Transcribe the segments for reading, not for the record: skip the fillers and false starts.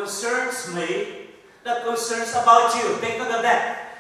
concerns me, that concerns about you. Take note of that.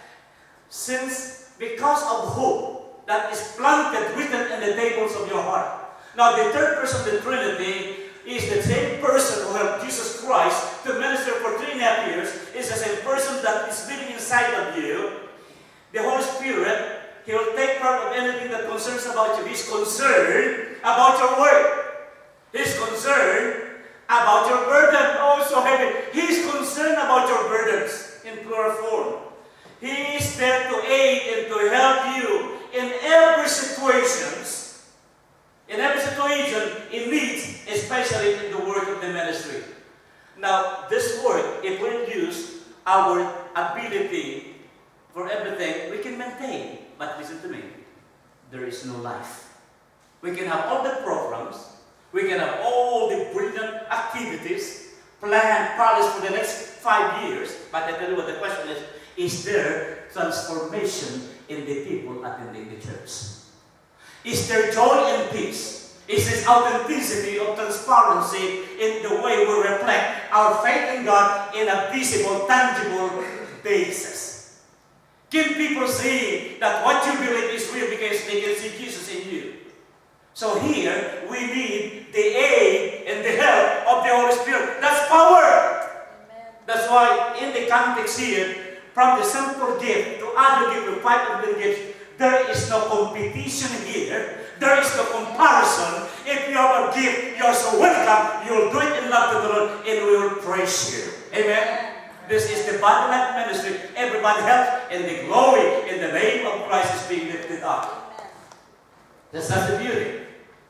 Because of hope that is planted, written in the tables of your heart. Now, the third person of the Trinity is the same person who helped Jesus Christ to minister for 3.5 years. Is the same person that is living inside of you. The Holy Spirit, He will take part of anything that concerns about you. He's concerned about your work. He's concerned about your burden. Oh, so heavy. He's concerned about your burdens in plural form. He is there to aid and to help you in every situations. In every situation, in needs, especially in the work of the ministry. Now, this work, if we use our ability for everything, we can maintain. But listen to me, there is no life. We can have all the programs, we can have all the brilliant activities, planned, polished for the next 5 years, but I tell you what the question is there transformation in the people attending the church? Is there joy and peace? Is this authenticity of transparency in the way we reflect our faith in God in a visible, tangible basis? Can people see that what you believe is real because they can see Jesus in you? So here, we need the aid and the help of the Holy Spirit. That's power! Amen. That's why in the context here, from the simple gift to other gift to 500 gifts, there is no competition here. There is no comparison. If you have a gift, you are so welcome. You will do it in love to the Lord, and we will praise you. Amen? This is the body life ministry. Everybody helps, and the glory in the name of Christ is being lifted up. That's not the beauty.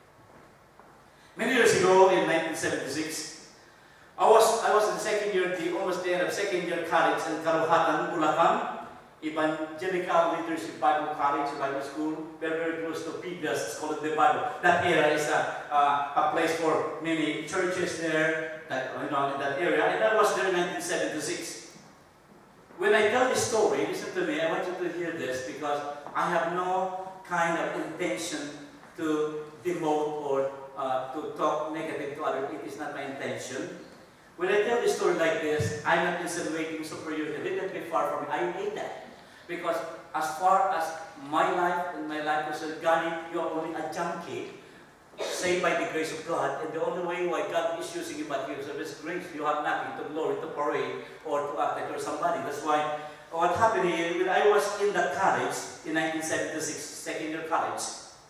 Many years ago, in 1976, I was in second year, almost the end of second year college in Karuhatan, Bulacan. Evangelical Leadership Bible College, Bible School, very close to PBS, it's called the Bible. That area is a place for many churches there, in that area, and that was there in 1976. When I tell this story, listen to me, I want you to hear this because I have no kind of intention to demote or to talk negative to others. It is not my intention. When I tell this story like this, I'm not insinuating superiority. It didn't be far from me. I hate that. Because as far as my life and my life was Ganny, you are only a junkie, saved by the grace of God. And the only way why God is using you but you of His grace, you have nothing to glory, to parade, or to act like you're somebody. That's why what happened here, when I was in the college in 1976, second year college,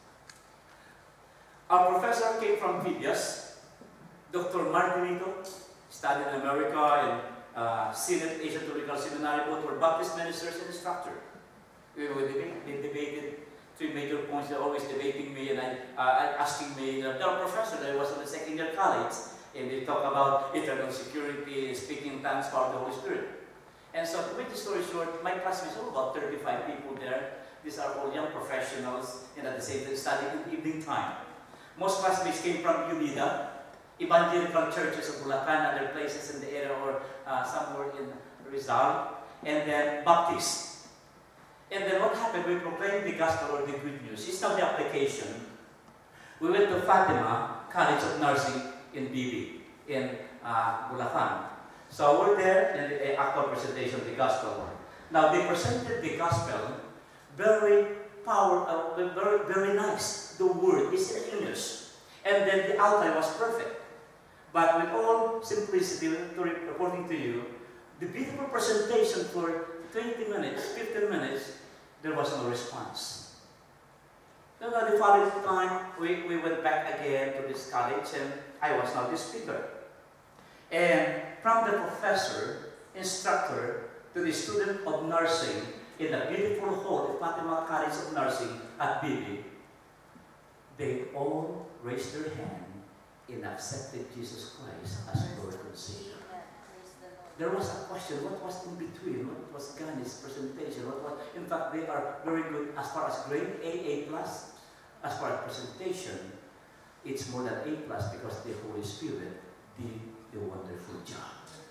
our professor came from Villas, Dr. Margarito, studied in America and Synod, Asian Theological Seminary, both were Baptist ministers and instructor. They debated 3 major points. They're always debating me and asking me. They're professors. I was in the second year college, and they talk about eternal security, speaking in tongues, power of the Holy Spirit. And so, to make the story short, my classmates were about 35 people there. These are all young professionals, and at the same time studying in evening time. Most classmates came from UNIDA, evangelical churches of Bulacan, other places in the area, or somewhere in Rizal, and then Baptist. And then what happened? We proclaimed the gospel or the good news. It's not the application. We went to Fatima College of Nursing in Bibi, in Bulacan. So we're there in the actual presentation of the gospel. Now they presented the gospel very very nice. The word is in English. And then the outline was perfect. But with all simplicity, reporting to you, the beautiful presentation for 20 minutes, 15 minutes, there was no response. Then the following time, we went back again to this college, and I was now the speaker. And from the professor, instructor, to the student of nursing in the beautiful hall of Fatima College of Nursing at Bibi, they all raised their hand and accepted Jesus Christ as Lord and Savior. There was a question, what was in between? What was Ganny's presentation? In fact, they are very good as far as grade A+. As far as presentation, it's more than A+, because the Holy Spirit did the wonderful job.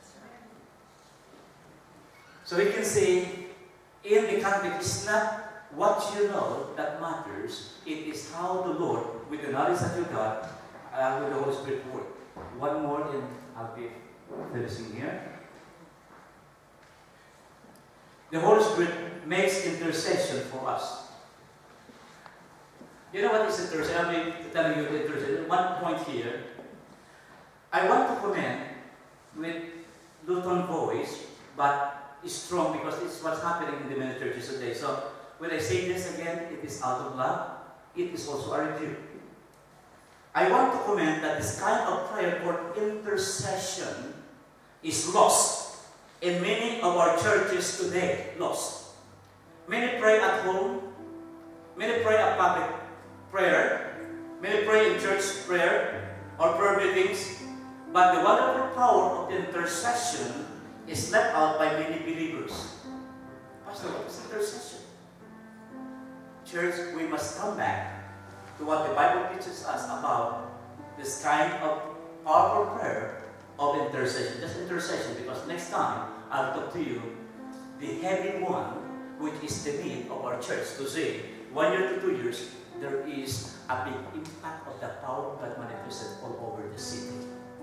So we can say, in the context, it's not what you know that matters. It is how the Lord, with the knowledge that you got, with the Holy Spirit work. One more and I'll be finishing here. The Holy Spirit makes intercession for us. You know what is intercession? I'll be telling you the intercession. One point here. I want to comment with Lutheran voice, but it's strong because it's what's happening in the many churches today. So when I say this again, it is out of love. It is also a review. I want to comment that this kind of prayer for intercession is lost in many of our churches today. Lost. Many pray at home. Many pray at public prayer. Many pray in church prayer or prayer meetings. But the wonderful power of intercession is left out by many believers. Pastor, what is intercession? Church, we must come back to what the Bible teaches us about this kind of powerful prayer of intercession. Just intercession, because next time I'll talk to you the heavy one, which is the need of our church to say 1 year to 2 years, there is a big impact of the power of God manifested all over the city.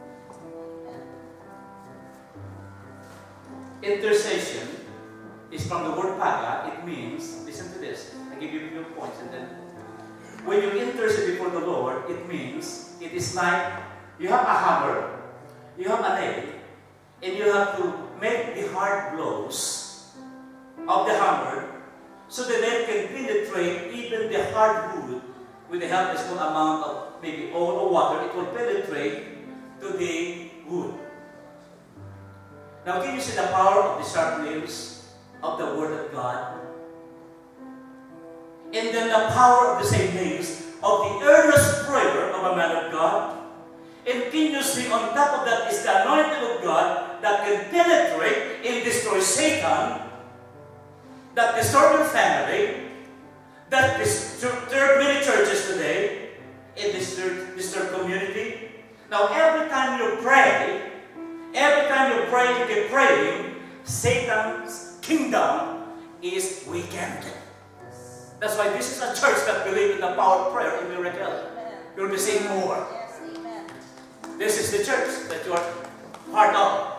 Intercession is from the word paga. It means, listen to this, I give you a few points and then when you intercede before the Lord, it means, it is like you have a hammer, you have a nail, and you have to make the hard blows of the hammer so the nail can penetrate even the hard wood with the help of a small amount of maybe oil or water. It will penetrate to the wood. Now, can you see the power of the sharp nails of the Word of God? And then the power of the same nails of the earnest prayer of a man of God. And can you see on top of that is the anointing of God that can penetrate and destroy Satan, that destroy your family, that disturb many churches today, and disturb community. Now, every time you pray, you keep praying, Satan's kingdom is weakened. That's why this is a church that believes in the power of prayer and miracle. You'll be seeing more. Yes, amen. This is the church that you are part of.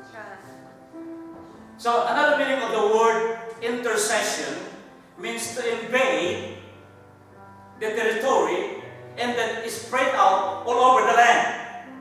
So another meaning of the word intercession means to invade the territory and then is spread out all over the land.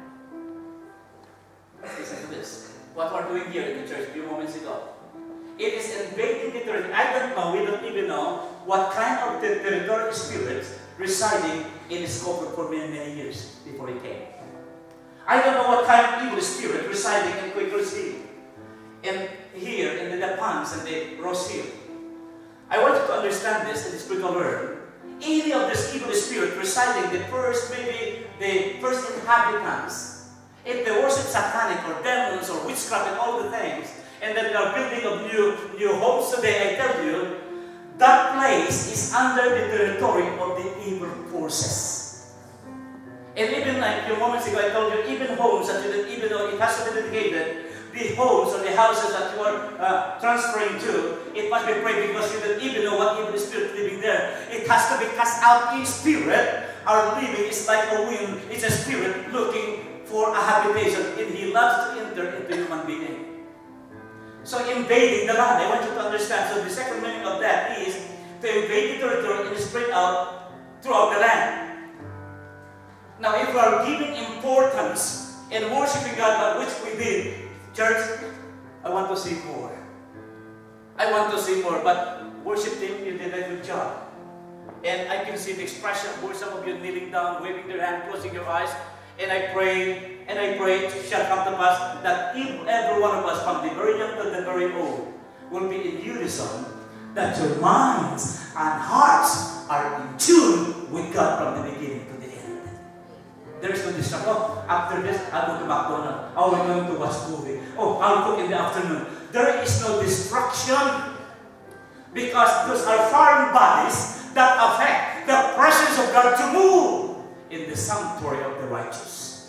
Listen to this. What we're doing here in the church a few moments ago. It is invading the territory. I don't know, we don't even know what kind of territorial spirits residing in Schofields for many, many years before he came. I don't know what kind of evil spirit residing in Quakers Hill, and here in the Pans and the Rose Hill. I want you to understand this in the spiritual world. Any of this evil spirit residing, the first inhabitants, if they worship satanic or demons or witchcraft and all the things, and then they are building of new homes today, I tell you, that place is under the territory of the evil forces. And even like a few moments ago, I told you, even homes that you didn't even know it has to be dedicated, the homes or the houses that you are transferring to, it must be prayed because you don't even know what evil spirit living there. It has to be cast out in spirit. Our living is like a wind. It's a spirit looking for a habitation, and he loves to enter into human being. So invading the land, I want you to understand. So the second meaning of that is to invade the territory and spread out throughout the land. Now, if we are giving importance and worshiping God, but which we did, church, I want to see more. I want to see more, but worship team, you did a good job. And I can see the expression where some of you kneeling down, waving their hand, closing your eyes, and I pray, it shall come to pass that if every one of us, from the very young to the very old, will be in unison, that your minds and hearts are in tune with God from the beginning to the end. There is no distraction. Oh, after this, I'll go to McDonald's. Oh, we're going to watch movie. Oh, I'll cook in the afternoon. There is no distraction because those are foreign bodies that affect the presence of God to move in the sanctuary of the righteous.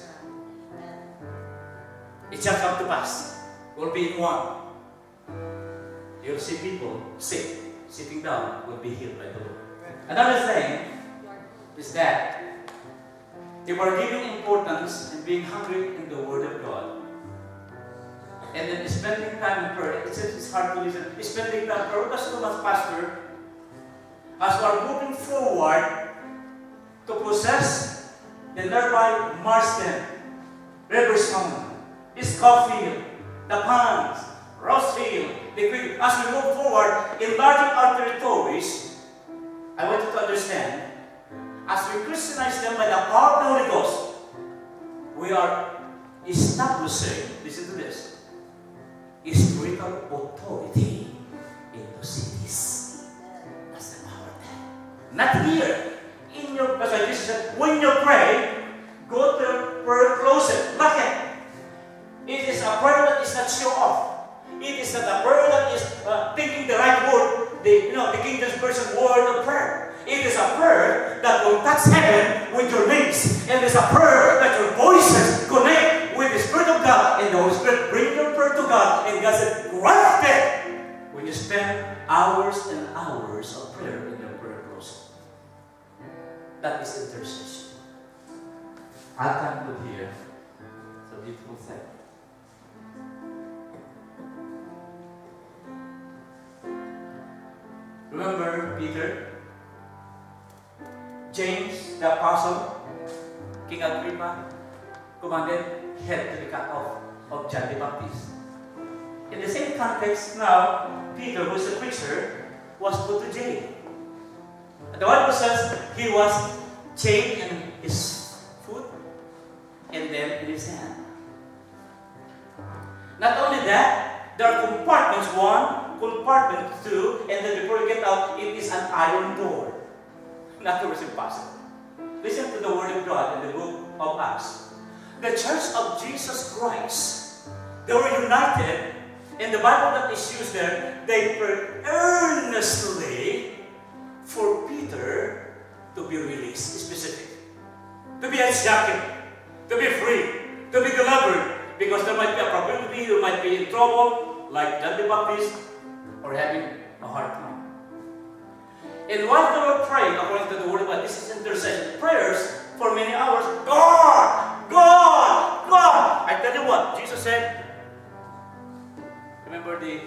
It shall come to pass. We'll be in one. You'll see people sick, sitting down, will be healed by the Lord. Another thing is that if we're giving importance and being hungry in the Word of God, And then spending time in prayer, it's hard to listen. Spending time in prayer, because too much, Pastor, as we are moving forward to possess the nearby Marsden, Riverstone, Schofield, the Pines, Rossville, the Creek. As we move forward, enlarging our territories, I want you to understand, as we Christianize them by the power of the Holy Ghost, we are establishing, listen to this, spiritual authority in the cities. That's the power there. Not here. In your, as I just said, when you pray, go to your prayer closet. Look at it. It is a prayer that is not show off. It is not a prayer that is thinking the right word, the King James Version word of prayer. It is a prayer that will touch heaven with your lips. And it is a prayer that your voices connect with the Spirit of God. And the Holy Spirit bring your prayer to God. And God said, grant it when you spend hours and hours of prayer in your prayer closet. That is intercession. I conclude here. It's a beautiful thing. Remember Peter, James the Apostle, King Agrippa commanded head to be cut off of John the Baptist. In the same context now, Peter, who is a preacher, was put to jail. And the Bible says he was chained in his foot and then in his hand. Not only that, there are compartments, one, compartment two, and then before you get out, it is an iron door. Not to receive impossible. Listen to the word of God in the book of Acts. The Church of Jesus Christ, they were united, and the Bible that is used there, they prayed earnestly for Peter to be released, specific. To be unshackled, to be free, to be delivered, because there might be a probability you might be in trouble, like John the Baptist, or having a hard time. And while they were praying, according to the word of God, this is intercession, prayers for many hours. God! God! God! I tell you what, Jesus said, remember the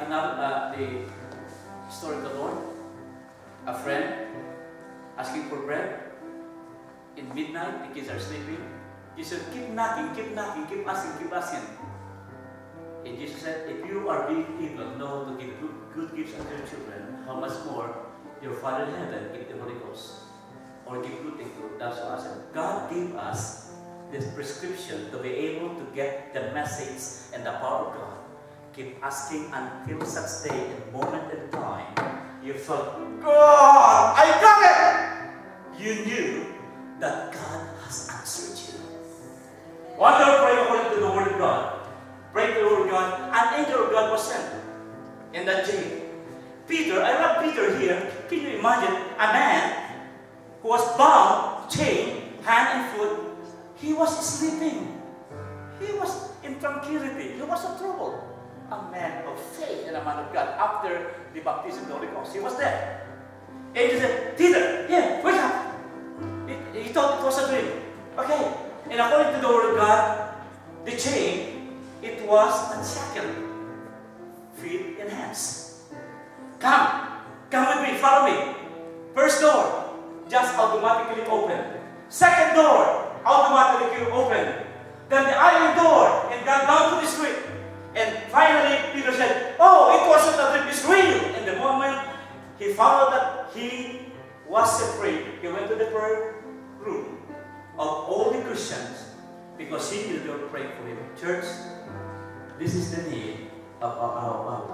story of the Lord? A friend asking for bread in midnight, the kids are sleeping. Jesus said, keep knocking, keep knocking, keep asking, keep asking. And Jesus said, if you are being able know to give good gifts unto your children, how much more your Father in heaven give the Holy Ghost, or give good things to that's what I said. God gave us this prescription to be able to get the message and the power of God. Keep asking until such day and moment in time you felt, God, I got it! You knew that God has answered you. While they were praying according to the Word of God, praying to the Word of God, an angel of God was sent in that jail. Peter, I love Peter here. Can you imagine a man who was bound, chained, hand and foot? He was sleeping. He was in tranquility. He was in trouble. A man of faith and a man of God. After the baptism of the Holy Ghost, he was there. And he said, Peter, here, wake up. He thought it was a dream. Okay. And according to the Word of God, the chain, it was unshackled. Feet and hands. Come with me, follow me. First door, just automatically open. Second door, automatically open. Then the iron door, and got down to the street. And finally, Peter said, oh, it wasn't a dream, it's real. And the moment he found that he was set free, he went to the prayer room of all the Christians because he knew they were praying for him. Church, this is the need of our hour.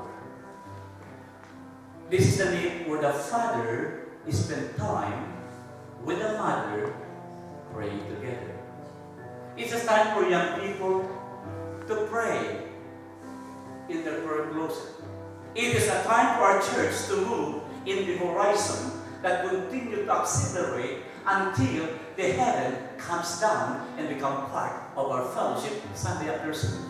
This is the need where the father spent time with the mother praying together. It's a time for young people to pray in their prayer closet. It is a time for our church to move in the horizon that continue to accelerate until the heaven comes down and become part of our fellowship Sunday after Sunday.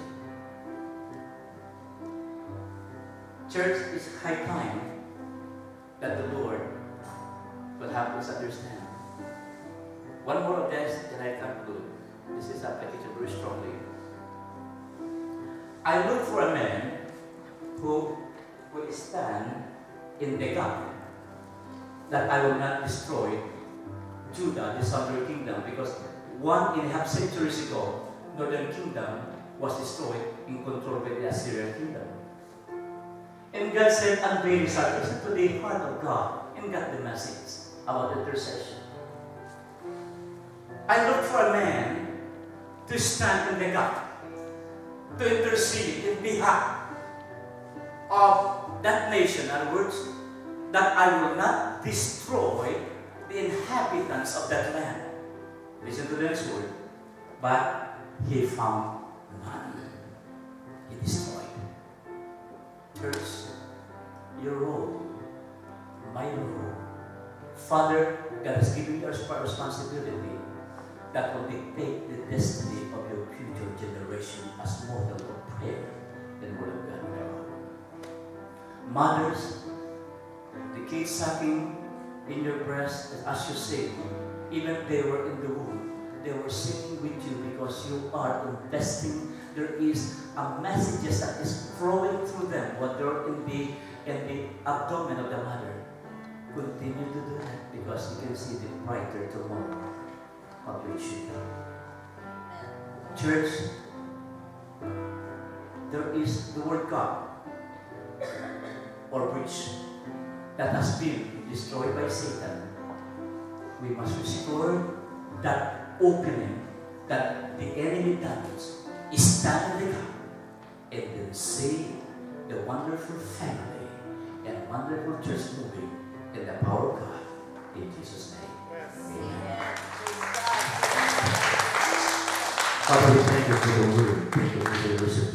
Church, it's high time that the Lord will help us understand. One more of this, and I conclude. This is application very strongly. I look for a man who will stand in the gap, that I will not destroy Judah, the southern kingdom, because 1.5 centuries ago, northern kingdom was destroyed in control by the Assyrian kingdom. And God said, I'm very sorry. Listen to the heart of God and got the message about intercession. I look for a man to stand in the gap, to intercede in behalf of that nation. In other words, that I will not destroy the inhabitants of that land. Listen to the next word. But he found none. He destroyed. Church, your role, my role. Father, God has given you a responsibility that will dictate the destiny of your future generation as model of prayer and word of God. Mothers, the kids sucking in your breast, as you sing, even if they were in the womb, they were singing with you because you are investing. There is a message that is flowing through them when they're in the abdomen of the mother. Continue to do that because you can see the brighter tomorrow of your children. Church, there is the word God or breach that has been destroyed by Satan. We must restore that opening that the enemy damaged. Stand in the gap and then see the wonderful family and wonderful church moving in the power of God. In Jesus' name. Amen. Father, we thank you for the word. Thank you for the worship.